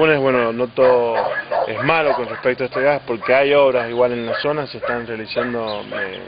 Funes, bueno, no todo es malo con respecto a este gas, porque hay obras igual en la zona, se están realizando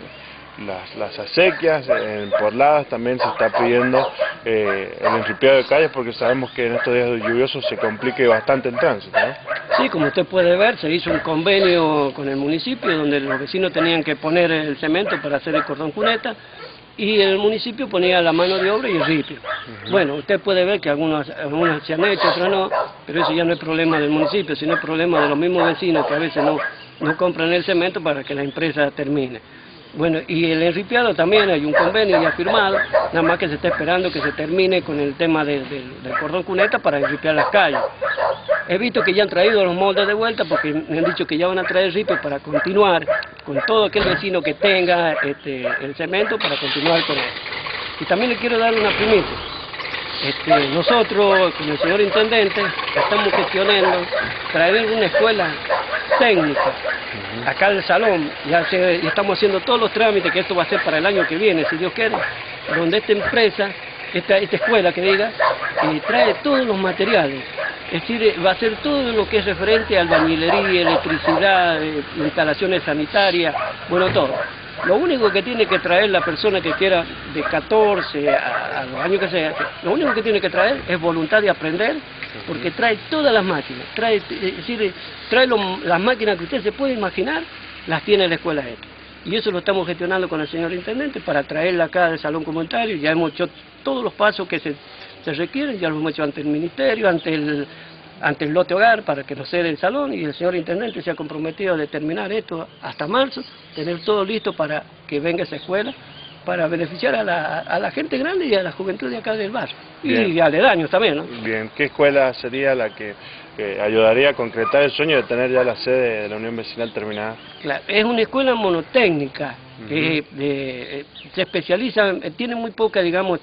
las acequias, en Porladas también se está pidiendo el enripiado de calles, porque sabemos que en estos días lluviosos se complique bastante el tránsito, ¿no? Sí, como usted puede ver, se hizo un convenio con el municipio donde los vecinos tenían que poner el cemento para hacer el cordón cuneta y el municipio ponía la mano de obra y el ripio. Bueno, usted puede ver que algunas se han hecho, otras no, pero eso ya no es problema del municipio, sino es problema de los mismos vecinos que a veces no compran el cemento para que la empresa termine. Bueno, y el enripiado también hay un convenio ya firmado, nada más que se está esperando que se termine con el tema del cordón cuneta para enripiar las calles. He visto que ya han traído los moldes de vuelta porque me han dicho que ya van a traer ripio para continuar con todo aquel vecino que tenga el cemento para continuar con él. Y también le quiero dar una primicia. Nosotros, con el señor intendente, estamos gestionando traer una escuela técnica acá al salón. Ya estamos haciendo todos los trámites, que esto va a ser para el año que viene, si Dios quiere, donde esta empresa, esta escuela que diga, trae todos los materiales. Es decir, va a ser todo lo que es referente a albañilería, electricidad, instalaciones sanitarias, bueno, todo. Lo único que tiene que traer la persona que quiera de 14 a los años que sea, lo único que tiene que traer es voluntad de aprender, porque trae todas las máquinas, trae las máquinas que usted se puede imaginar, las tiene la escuela esta. Y eso lo estamos gestionando con el señor intendente para traerla acá del salón comunitario. Ya hemos hecho todos los pasos que se requieren, ya los hemos hecho ante el ministerio, ante el lote hogar para que nos cede el salón, y el señor intendente se ha comprometido a terminar esto hasta marzo, tener todo listo para que venga esa escuela, para beneficiar a la gente grande y a la juventud de acá del barrio. Bien. Y aledaños también, ¿no? Bien, ¿qué escuela sería la que ayudaría a concretar el sueño de tener ya la sede de la Unión Vecinal terminada? Claro, es una escuela monotécnica, se especializa, tiene muy poca, digamos,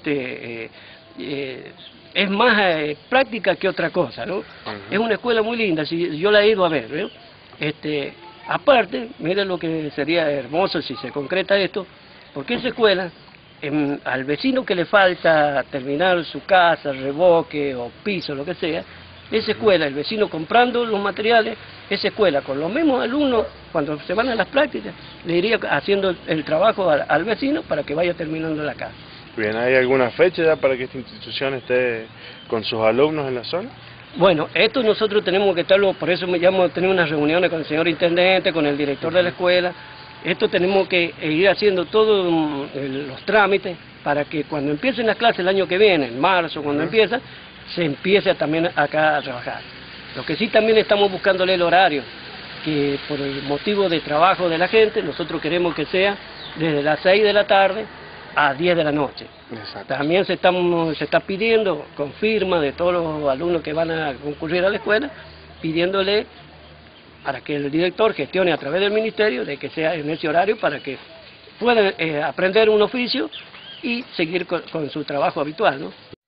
es más práctica que otra cosa, ¿no? Es una escuela muy linda, yo la he ido a ver, ¿no? Aparte, miren lo que sería hermoso si se concreta esto, porque esa escuela, al vecino que le falta terminar su casa, revoque o piso, lo que sea, esa escuela, el vecino comprando los materiales, esa escuela con los mismos alumnos, cuando se van a las prácticas, le iría haciendo el trabajo al vecino para que vaya terminando la casa. Bien, ¿hay alguna fecha ya para que esta institución esté con sus alumnos en la zona? Bueno, esto nosotros tenemos que estarlo, por eso me llamo a tener unas reuniones con el señor intendente, con el director de la escuela. Esto tenemos que ir haciendo todos los trámites para que cuando empiecen las clases el año que viene, en marzo, cuando empieza, se empiece también acá a trabajar. Lo que sí también estamos buscándole el horario, que por el motivo de trabajo de la gente, nosotros queremos que sea desde las 6 de la tarde a 10 de la noche. Exacto. También se está pidiendo con firma de todos los alumnos que van a concurrir a la escuela, pidiéndole para que el director gestione a través del ministerio de que sea en ese horario para que puedan aprender un oficio y seguir con su trabajo habitual, ¿no?